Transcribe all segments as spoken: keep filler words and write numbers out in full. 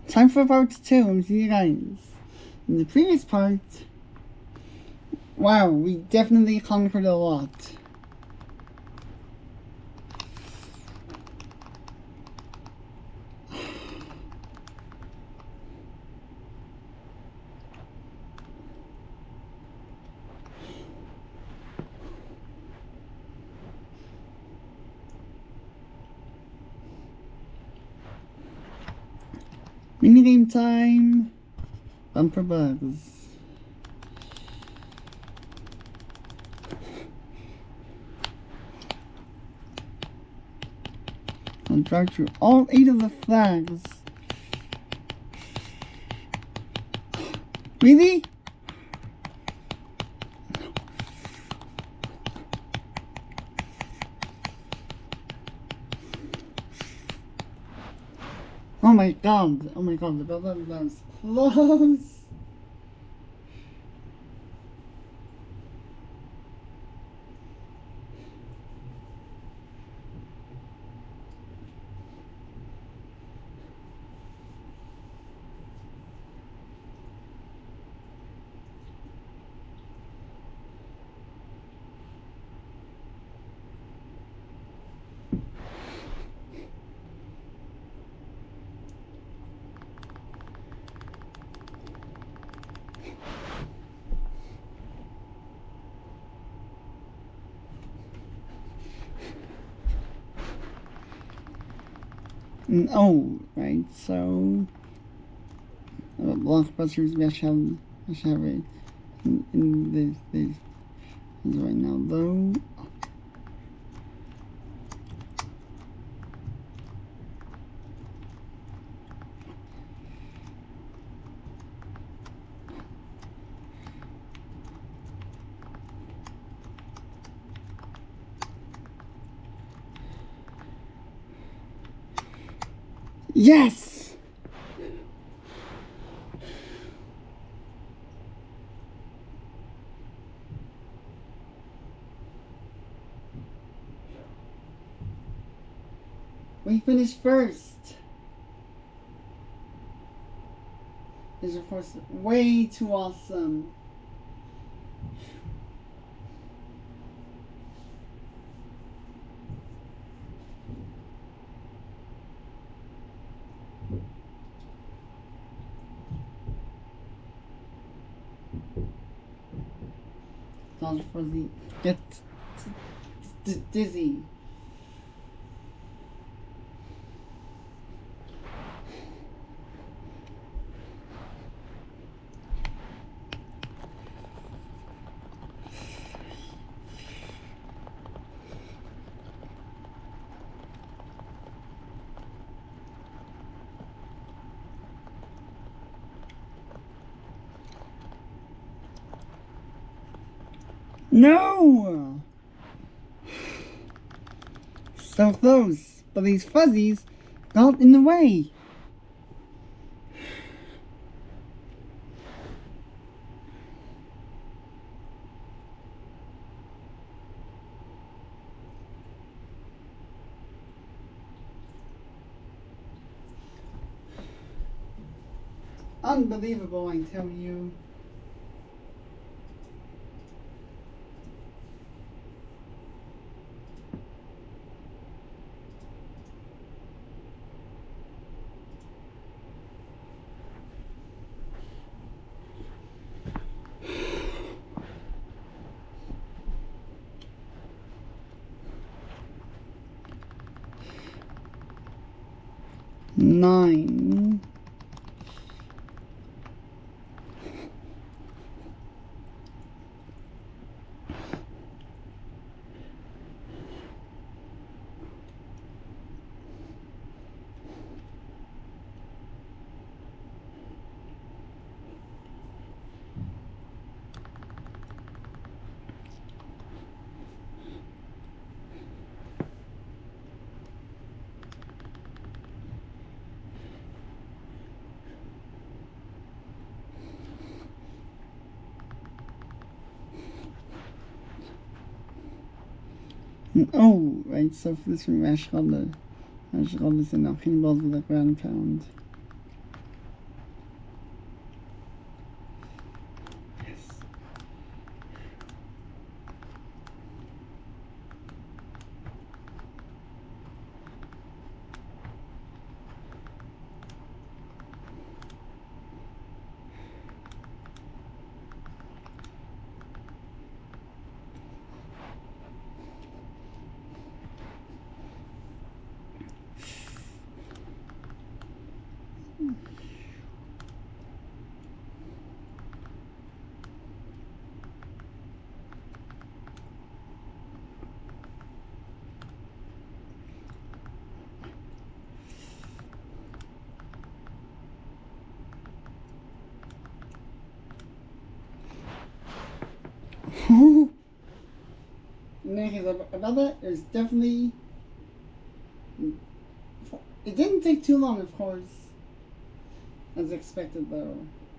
time for part two. See you guys. In the previous part, wow, we definitely conquered a lot. Minigame time. Bumper bugs. I'll drive through all eight of the flags. Really? Oh my god, oh my god, the building was close. Oh, right, so uh, blockbusters we shall we shall have it in, in this this is right now though. Yes! We finished first. This is of course way too awesome. Nostalgia for the get dizzy. No! So close, but these fuzzies got in the way. Unbelievable, I tell you. Nine. Oh, right, so for this room, I should have the, I should have this in the pinballs with the ground pound. any case, about that, it was definitely. It didn't take too long, of course, as expected, though.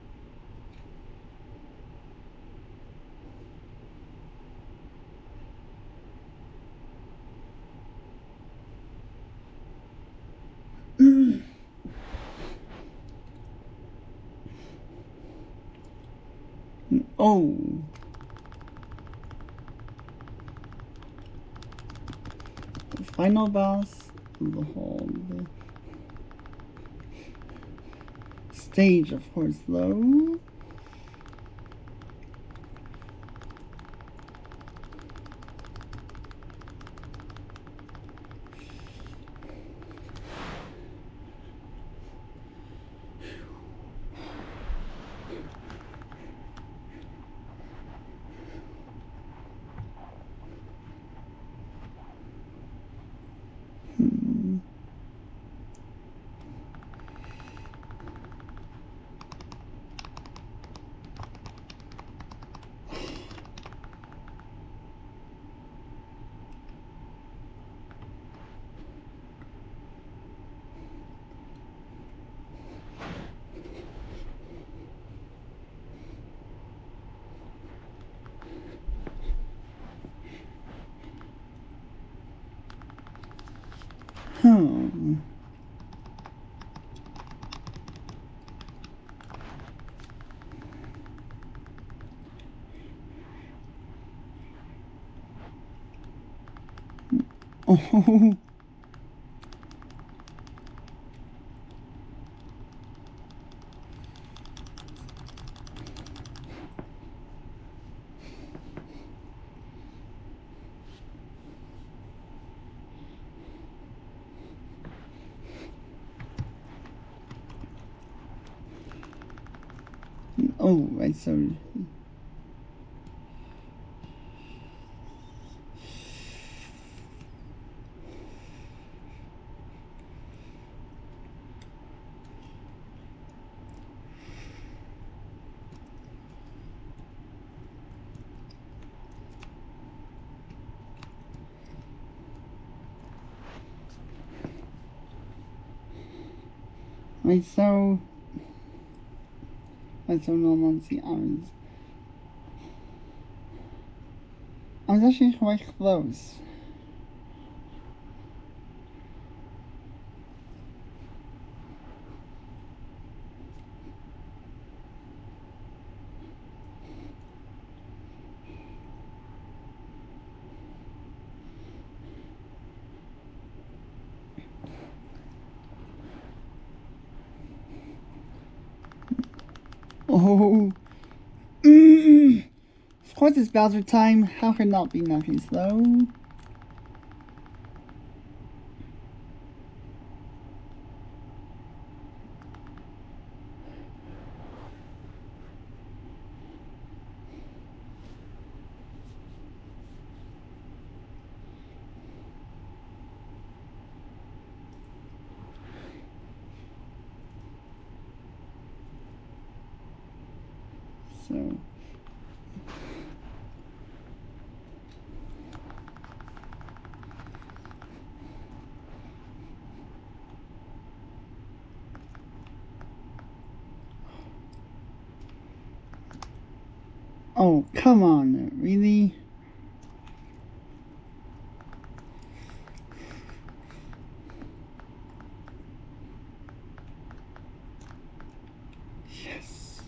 Oh. The final boss of the whole the stage, of course, though. Hmm. Oh. Oh, right, so. Right, so. Right, so no, let's see, I was. I was actually quite close. Oh. Mm. Of course, it's Bowser time. How could not be nothing slow? So. Oh, come on, really? Yes.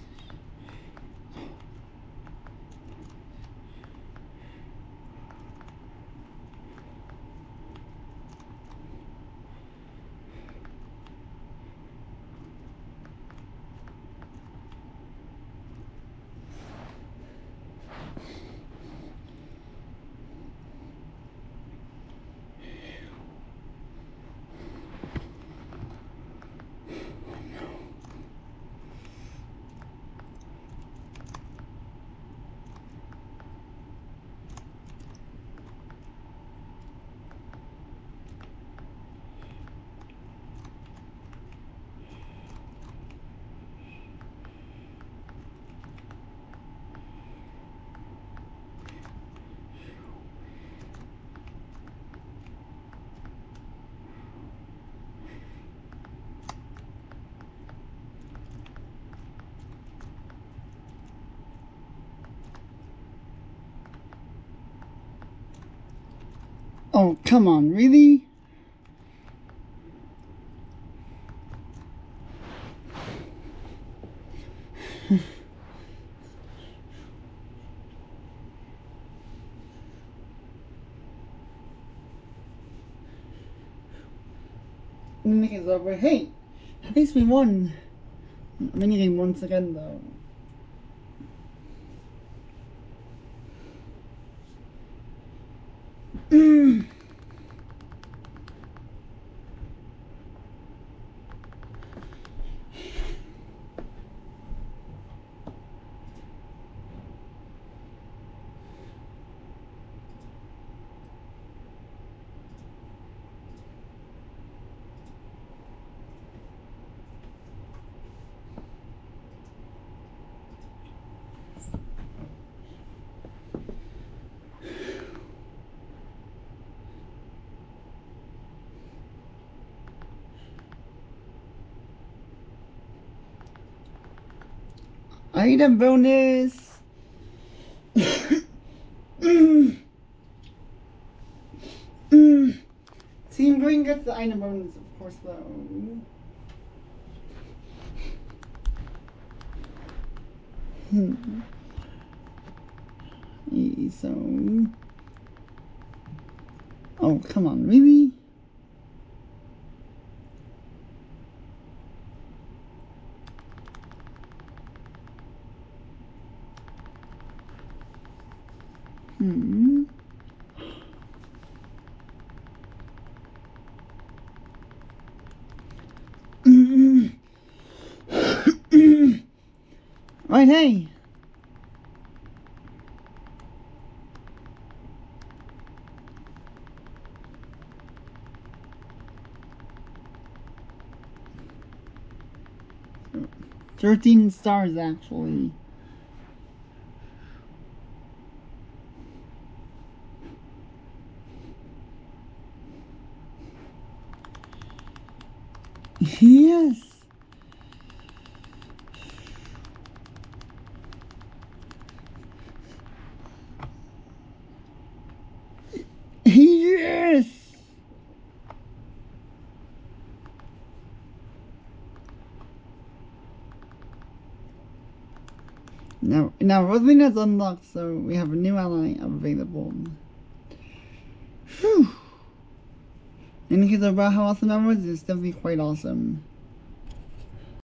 Oh, come on, really? Minigame is over. Hey, at least we won. Minigame once again, though. Mm. Item bonus. mm. Mm. Team Green gets the item bonus, of course, though. Hmm. So, oh, come on, really? Hmm. Right, hey. Thirteen stars, actually. Yes. Yes. Now, now Rosalina's unlocked, so we have a new ally available. Whew. In case about how awesome that was, it's definitely quite awesome.